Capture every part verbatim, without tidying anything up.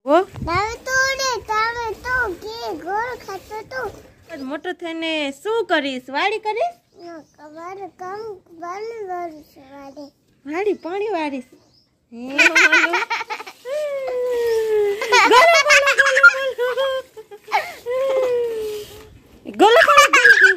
वो તારે તો રે તારે તો કે ગોળ ખાતો તો મોટો થઈને શું કરીશ? વાડી કરીશ? ના કબર કામ પાણી વાળીશ. વાડી વાડી પાણી વાળીશ. હે ગોલો ગોલો ગોલો ગોલો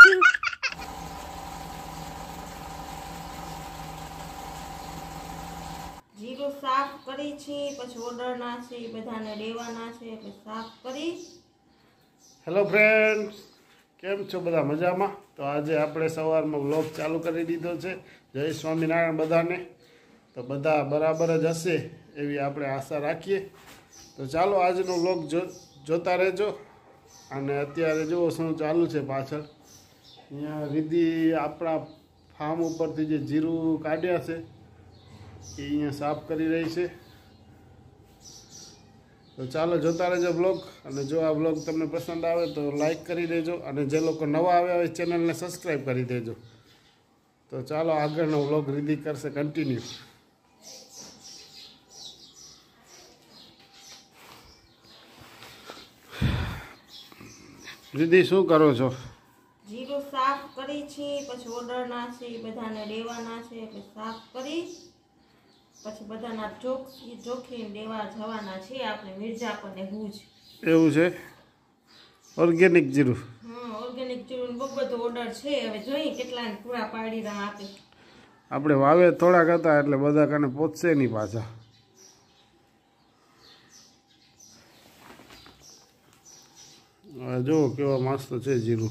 જીરું સાફ કરી છે, પછી ઓર્ડરના છે એ બધાને દેવાના છે એટલે સાફ કરી. હેલો ફ્રેન્ડ્સ, કેમ છો બધા? મજામાં? તો આજે આપણે સવારમાં વ્લોગ ચાલુ કરી દીધો છે. જય સ્વામિનારાયણ બધાને. તો બધા બરાબર જ હશે એવી આપણે આશા રાખીએ. તો ચાલો આજનો વ્લોગ જો જોતા રહેજો. અને અત્યારે જુઓ શું ચાલુ છે પાછળ. અહીંયા રીધિ આપણા ફાર્મ ઉપરથી જે જીરું કાઢ્યા છે એ અહીંયા સાફ કરી રહી છે. તો ચાલો જોતા રહેજો બ્લોગ. અને જો આ બ્લોગ તમને પસંદ આવે તો લાઈક કરી દેજો. અને જે લોકો નવા આવ્યા હોય ચેનલને સબસ્ક્રાઈબ કરી દેજો. તો ચાલો આગળનો બ્લોગ રીધિ કરશે કન્ટિન્યુ. રીધિ શું કરો છો? જીરું સાફ કરી છે, પછી ઓર્ડરના છે એ બધાને દેવાના છે એટલે સાફ કરી પછી બધાના ચોખ્ખી ચોખ્ખી દેવા જવાના છે આપણે મિર્જાપર ને ભુજ. એવું છે? ઓર્ગેનિક જીરું? હા, ઓર્ગેનિક જીરું બહુ બધો ઓર્ડર છે. હવે જોઈએ કેટલાને પૂરા પાડી રહ્યા આપે. આપણે વાવે થોડાક હતા એટલે બધા કાને પહોંચશે નહીં પાછા. જો કેવા મસ્ત છે જીરું.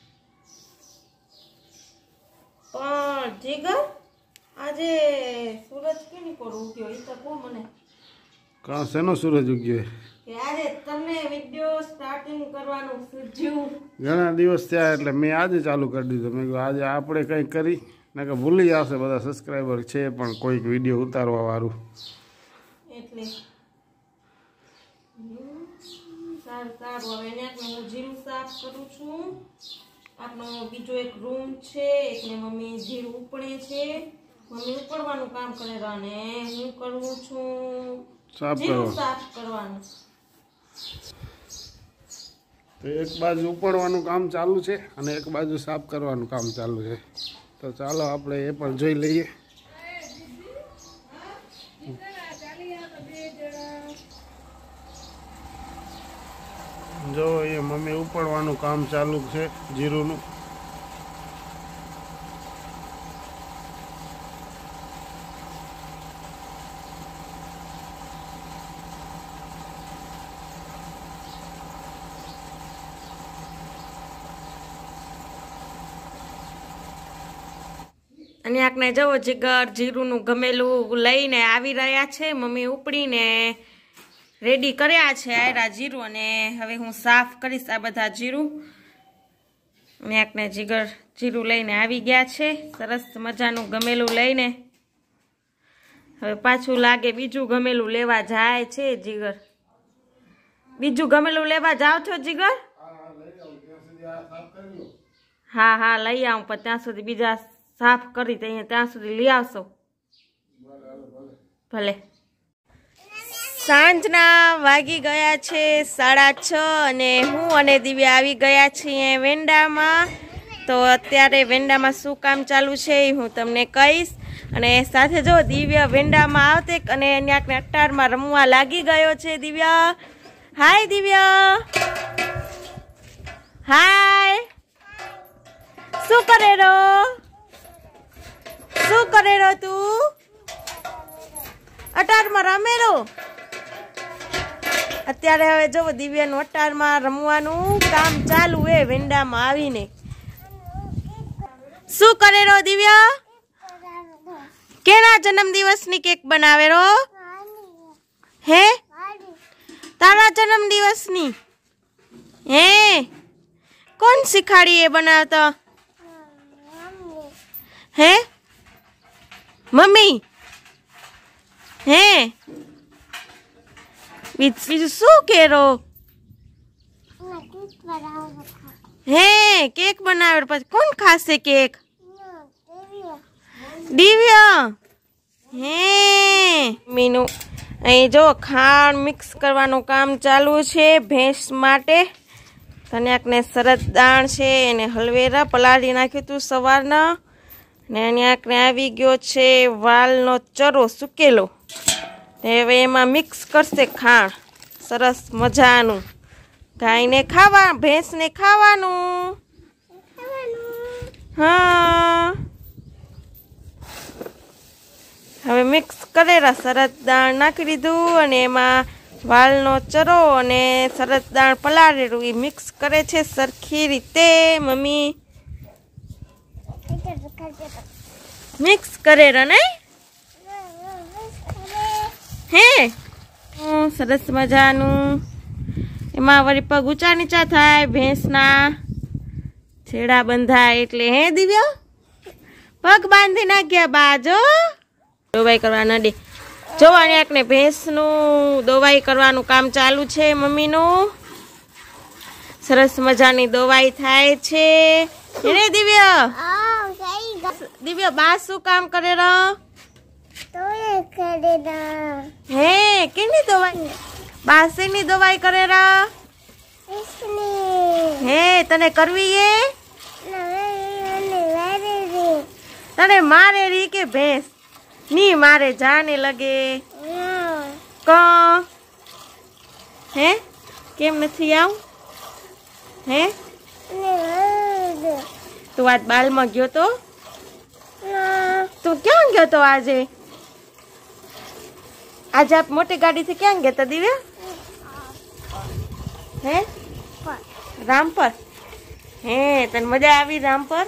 પણ જીગર આજે સૂરજ કેની પર ઉગ્યો એ તો કો મને. કા શેનો સૂરજ ઉગ્યો? કે આજે તમને વિડિયો સ્ટાર્ટિંગ કરવાનું સૂઝ્યું. ઘણા દિવસ થયા એટલે મેં આજે ચાલુ કરી દીધું. મેં કહ્યું આજે આપણે કંઈક કરી ને કે ભૂલી જશે બધા સબસ્ક્રાઈબર છે પણ કોઈક વિડીયો ઉતારવા વાળું એટલે સારું સારું. હવે એને હું જીરું સાફ કરું છું. આપણો બીજો એક રૂમ છે, એકને મમ્મી જીરું ઉપડે છે. મમ્મી ઉપડવાનું કામ કરે અને હું કરું છું સાફ જીરું સાફ કરવાનું. તો એક બાજુ ઉપડવાનું કામ ચાલુ છે અને એક બાજુ સાફ કરવાનું કામ ચાલુ છે. તો ચાલો આપણે એ પણ જોઈ લઈએ. જો એ મમ્મી ઉપડવાનું કામ ચાલુ છે જીરુંનું. અને આકને જવો જીગર જીરુંનું ગમેલું લઈને આવી રહ્યા છે. મમ્મી ઉપડીને રેડી કર્યા છે આયરા જીરું અને હવે હું સાફ કરીશ આ બધા જીરું. અને આકને જીગર જીરું લઈને આવી ગયા છે સરસ મજાનું ગમેલું લઈને. હવે પાછું લાગે બીજું ગમેલું લેવા જાય છે જીગર. બીજું ગમેલું લેવા જાવ છો જીગર? હા હા લઈ આવું પણ ત્યાં સુધી બીજા સાફ કરી તો ત્યાં સુધી લઈ આવશો. ભલે. સાંજના વાગી ગયા છે સાડા છ અને હું અને દિવ્યા આવી ગયા છીએ વેંડામાં. તો અત્યારે વેંડામાં શું કામ ચાલુ છે એ હું તમને કહીશ. અને સાથે જો દિવ્યા વેંડામાં આવતે અને ત્યાં અટ્ટારમાં રમવા લાગી ગયો છે દિવ્યા. હાય દિવ્યા. હાય. શું કરે રો? શું કરે રો તું? અટારમાં રમે રો? અત્યારે હવે જો દિવ્યાનું અટારમાં રમવાનું કામ ચાલુ હે વેંડામાં આવીને. શું કરે રો દિવ્યા? કેના જન્મદિવસની કેક બનાવે રો? હે તારા જન્મદિવસની? હે કોણ શીખાડી એ બનાવતા? હે મમ્મી? હે બીજું શું કેરો? હે કેક બનાવે પછી કોણ ખાશે કેક? દિવ્યા. હે મીનુ અહીં જો ખાંડ મિક્સ કરવાનું કામ ચાલુ છે ભેંસ માટે. કન્યાકને સરસ દાણ છે એને હલવેરા પલાળી નાખ્યું હતું સવારના. ને કન્યાકને આવી ગયો છે વાલનો ચરો સૂકેલો. હવે એમાં મિક્સ કરશે ખાંડ સરસ મજાનું. ગાયને ખાવા ભેંસને ખાવાનું. હા હવે મિક્સ કરેલા સરસ દાણ નાખી દીધું અને એમાં વાલનો ચરો અને સરસ દાણ પલાળેલું એ મિક્સ કરે છે સરખી રીતે. મમ્મી મિક્સ કરેલા નહીં હે સરસ મજાનું. એમાં વળી પગ ઊંચા નીચા થાય ભેંસના છેડા બંધાય એટલે હે દિવ્યા પગ બાંધી નાખ્યા બાજો. દોવાઈ કરવા નડી જોવાની એકને ભેંસનું દોવાઈ કરવાનું કામ ચાલુ છે મમ્મીનું. સરસ મજાની દોવાઈ થાય છે એને દિવ્ય. દિવ્ય બા શું કામ કરે ર હે કેની દોવાઈ બા શેની દોવાઈ કરે ર હે તને કરવી એ તને મારે રી કે ભેંસ ની મારે જાને લગે ક હે કેમ નથી આવ હે તું આજ બાલમાં ગયો તો તું ક્યાં ગયો તો આજે આજે આપ મોટી ગાડીથી ક્યાં ગયા તા દિવ્યા હે રામપર હે તને મજા આવી રામપર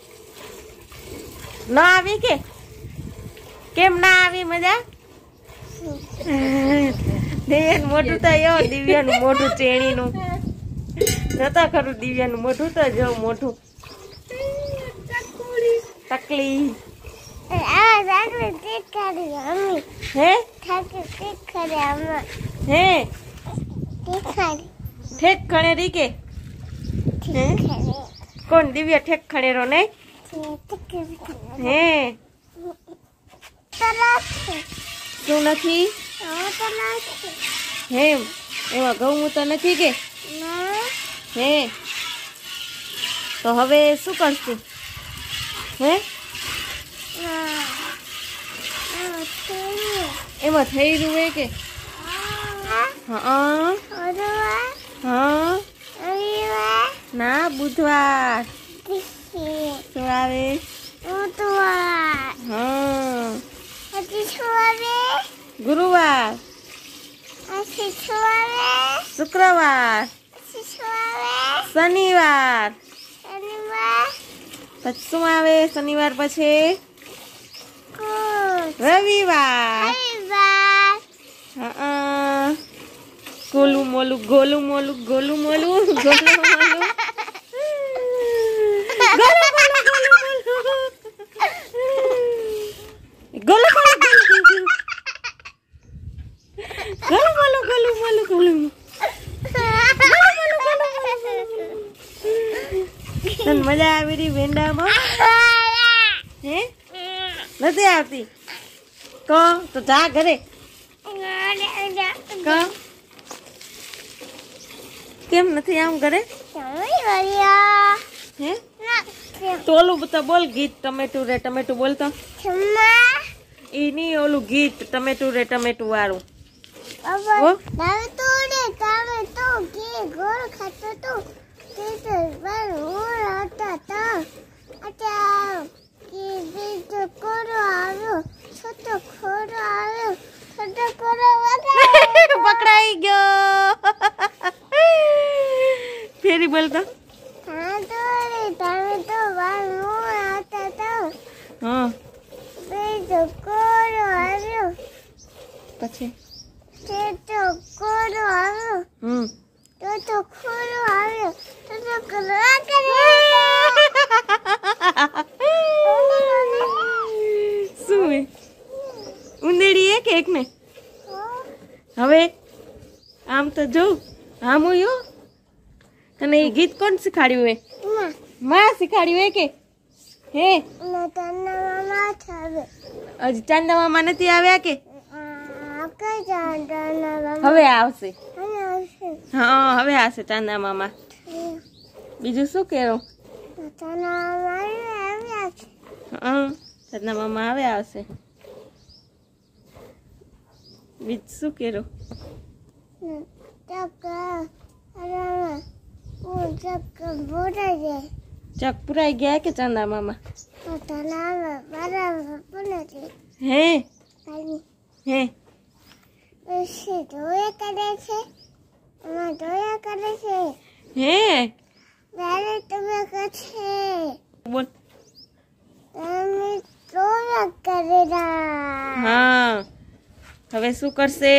ના આવી કે કેમ ના આવી મજા દિવ્યાનું મોઢું તો જો દિવ્યાનું મોઢું ચેણીનું જતા ખરું દિવ્યાનું મોઢું તો જો મોઢું તકલી હે હે ઠેક ખણે રી કે કોણ દિવ્યા ઠેક ખણેરો નહીં હે શું નથી હે એમાં ઘઉં તો નથી કે હે તો હવે શું કરશું હે એમાં થઈ રહ્યું હે કે હા હા ના બુધવાર શું આવે હા ગુરુવાર શુક્રવાર શનિવાર પછી શું આવે શનિવાર પછી રવિવાર હા ગોલું મોલું ગોલું મોલું ગોલું મોલું ગોલું મોલું મજા આવી રહી વેંડામાં હે નથી આવતી કો તો જા ઘરે કો કેમ નથી આમ ઘરે હે તો ઓલું તો બોલ ગીત ટમેટું રે ટમેટું બોલતો ઈ ની ઓલું ગીત ટમેટું રે ટમેટું વાળું પકડાઈ ગયો ફેરી બોલતો હા પછી હમ શું ઉંદેડી એક એક ને હવે આમ તો જો આમ યો તને એ ગીત કોણ શીખાડ્યું હે માં શીખાડ્યું હે કે હે હજી ચાંદા મામા નથી આવ્યા કે હવે આવશે હા હવે આવશે ચાંદા મામા બીજું શું કહેવું હા ચાંદા મામા હવે આવશે બીજું શું કહેવું ચક પુરાઈ ગયા કે ચાંદા મામા હે હે હે બોલ હા હવે શું કરશે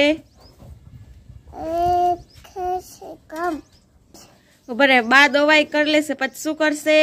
બરે બા દવાઈ કરી લેશે પછી શું કરશે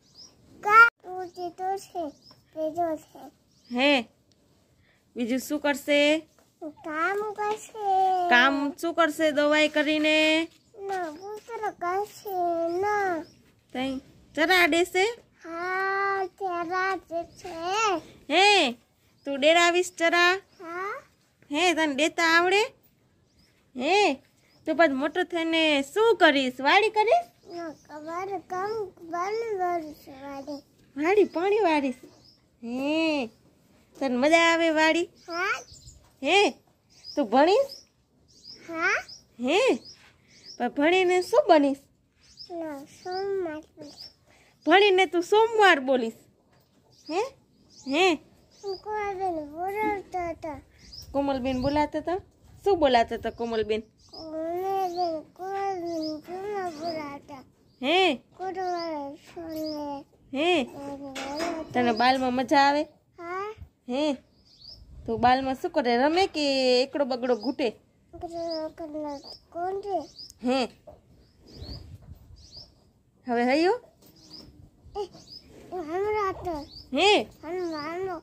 હે બીજું શું કરશે કામ કરશે કામ શું કરશે દવાઈ કરીને ના પૂતરો કરશે ના તઈ ચરા દેશે હા તેરા છે હે તું ડેરાવીશ ચરા હા હે તને દેતા આવડે હે તું પછી મોટો થઈને શું કરીશ વાડી કરીશ ના કબર કામ બન વર્ષ વાડે વાડી પાણી વાળીશ હે તને મજા આવે વાડી હા હે તું ભણીશ હા હે પણ ભણીને શું બનીશ ના સોમવાર ભણીને તું સોમવાર બોલીશ હે હે કોઈને બોલાવતા હતા કોમલબેન બોલાતા હતા શું બોલાતા હતા કોમલબેન કોઈને કોઈને જૂના બોલાવતા હે કોડવાળા સોને હે તને બાલમાં મજા આવે હા હે તું બાલમાં શું કરે રમે કે એકડો બગડો ઘૂંટે કોણ છે હે હવે હૈયો હમણાં તો હે હમણાં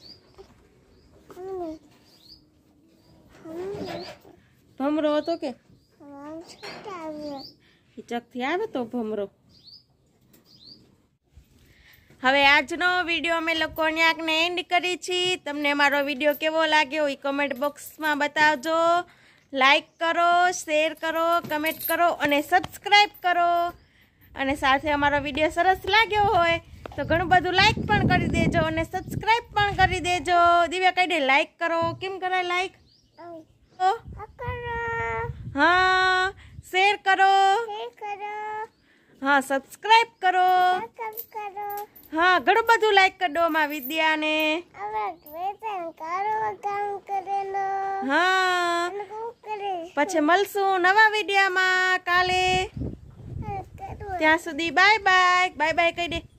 ભમરો હતો કે હમણાં ચકથી આવે તો ભમરો હવે આજનો વિડીયો અમે લોકો ન્યાકને એન્ડ કરી છીએ તમને અમારો વિડીયો કેવો લાગ્યો એ કમેન્ટ બોક્સમાં બતાવજો લાઈક કરો શેર કરો કમેન્ટ કરો અને સબસ્ક્રાઈબ કરો અને સાથે અમારો વિડીયો સરસ લાગ્યો હોય તો ઘણું બધું લાઈક પણ કરી દેજો અને સબસ્ક્રાઈબ પણ કરી દેજો દિવ્યા કહી દે લાઈક કરો કેમ કરાય લાઈક હા શેર કરો હા સબસ્ક્રાઈબ કરો હા ઘણું બધું લાઈક કરી દો માં વિદ્યાને હા પછી મળશું નવા વિડીયોમાં કાલે ત્યાં સુધી બાય બાય બાય બાય કહી દે